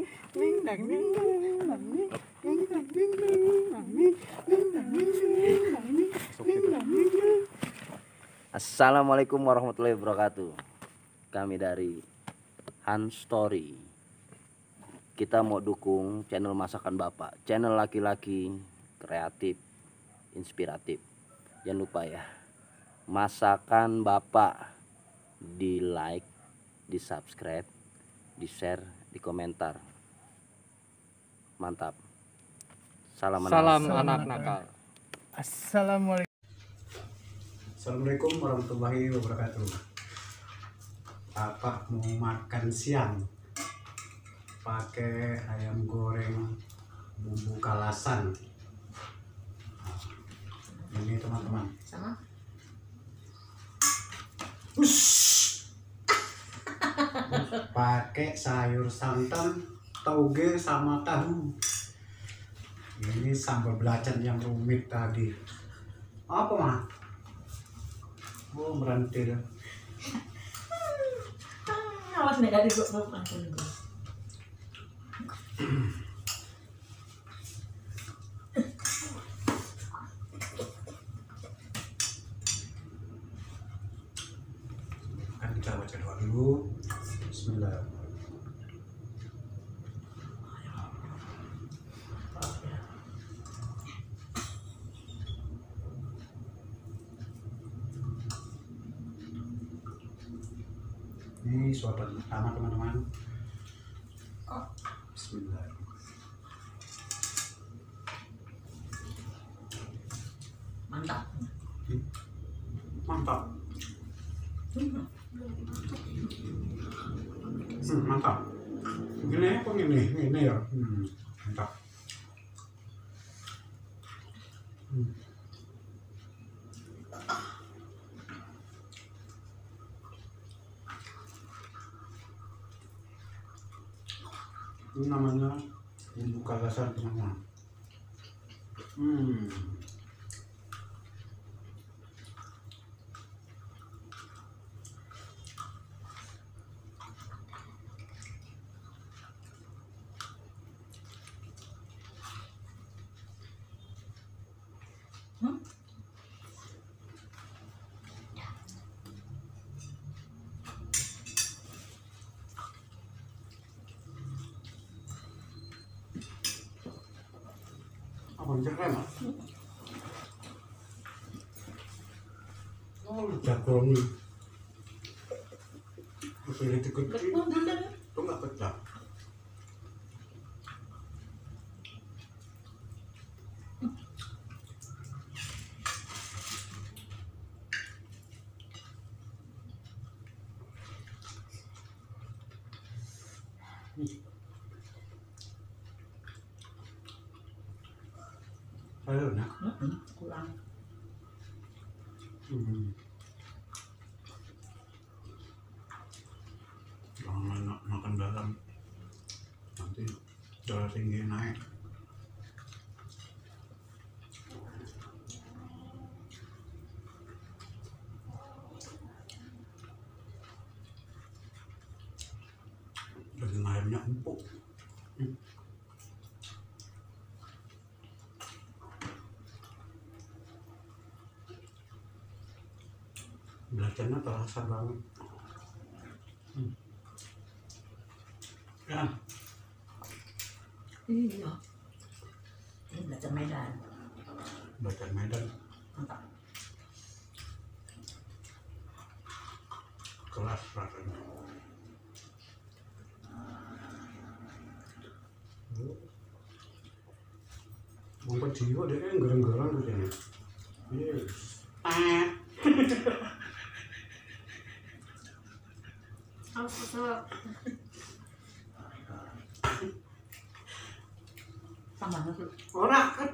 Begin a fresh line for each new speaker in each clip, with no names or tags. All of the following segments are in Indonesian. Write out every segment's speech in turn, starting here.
Assalamualaikum warahmatullahi wabarakatuh. Kami dari Han Story. Kita mau dukung channel masakan Bapak, channel laki-laki kreatif, inspiratif. Jangan lupa ya, masakan Bapak di like, di subscribe, di share, di komentar. Mantap. Salam
anak nakal.
Assalamualaikum warahmatullahi wabarakatuh. Bapak mau makan siang pakai ayam goreng bumbu kalasan. Nah, ini teman-teman.
Sama.
Pakai sayur santan, tauge sama tahu. Ini sambal belacan yang rumit tadi. Apa mah? Oh, merantir.
Awas nih dari gua langsung gua.
Kan kita baca doa dulu. Bismillah. Ini suapan pertama teman-teman. Bismillah.
Mantap.
Mantap. Mantap. Gini apa ini ya? Mantap. Ini namanya bumbu kalasan teman-teman. Apa cerah mas? Oh, jagung nih. Pilih tikut itu nggak pecah. Ayo nak.
Kurang.
Jangan makan dalam, nanti darah tinggi naik. Daging ayamnya empuk. Belacannya terasa banget. Ya.
Iya. Ini belajar Medan.
Belacan Medan.
Mantap.
Kelas rasanya. Ngumpet jiwa deh kan gereng-gereng tuh sini. Yes.
Sama nasi.
Ora kan.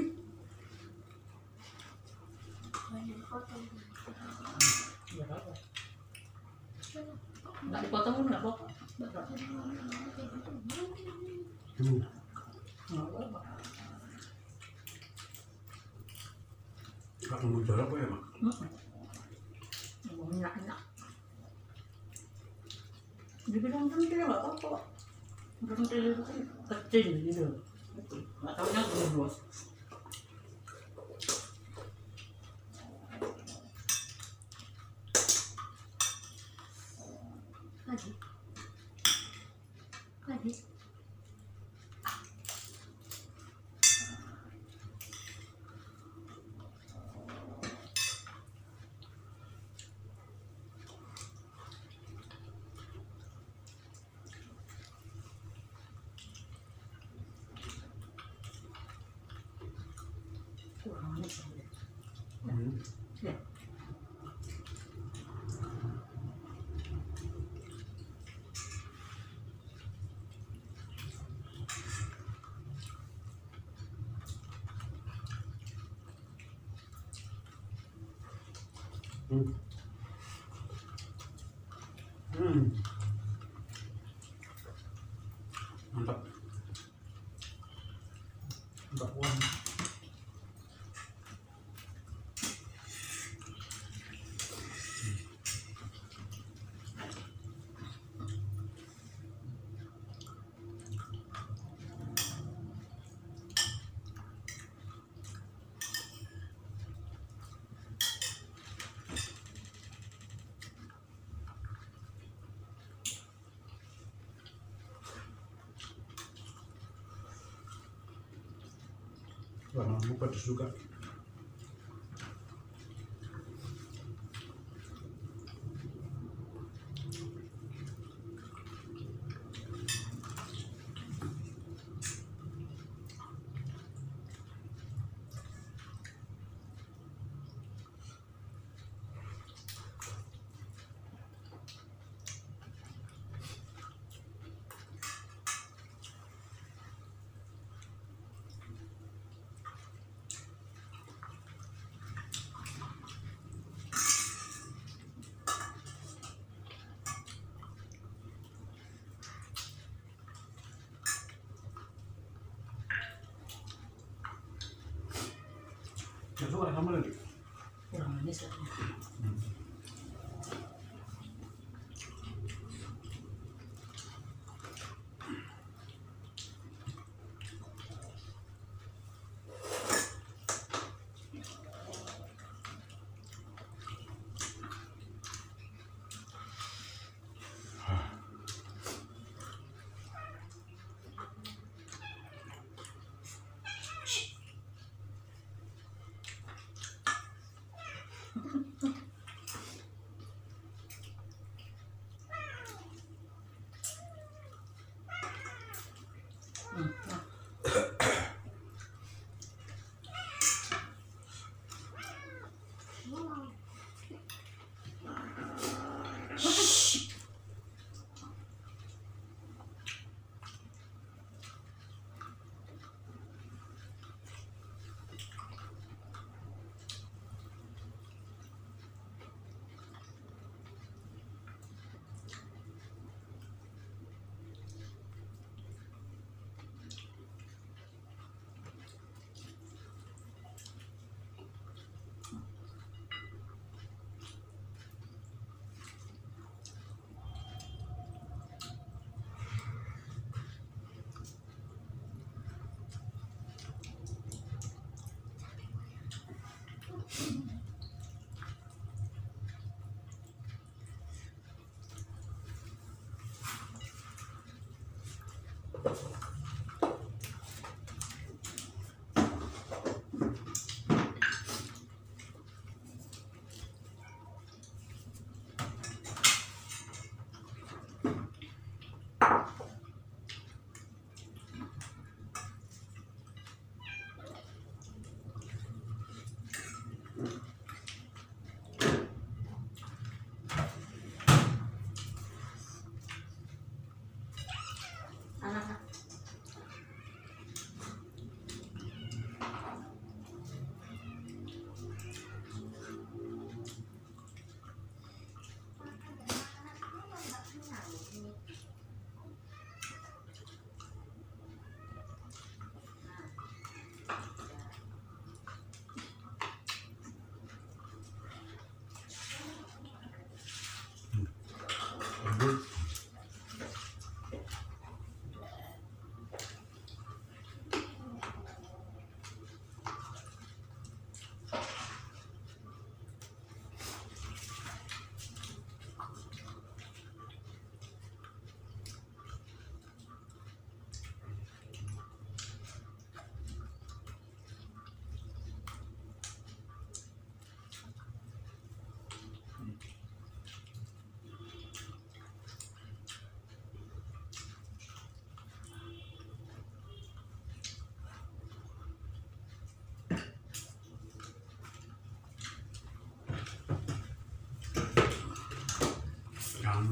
Nggak dipotong pun nggak apa-apa.
Gak tunggu jarak apa ya mak?
Enak-enak. Dibilang kan dia nggak apa-apa. Berhenti kecil gitu. Nggak tahunya bos. Lagi, lagi. Kurang manis ya. Ya.
Hmm. Mantap. Mantap banget. Warnamu pedas juga. Masuk ada sambal lagi.
Kurang manis ya.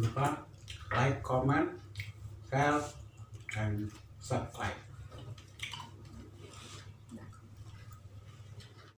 lupa like, comment, share, and subscribe.